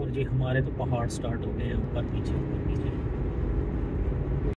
और जी हमारे तो पहाड़ स्टार्ट हो गए हैं ऊपर नीचे।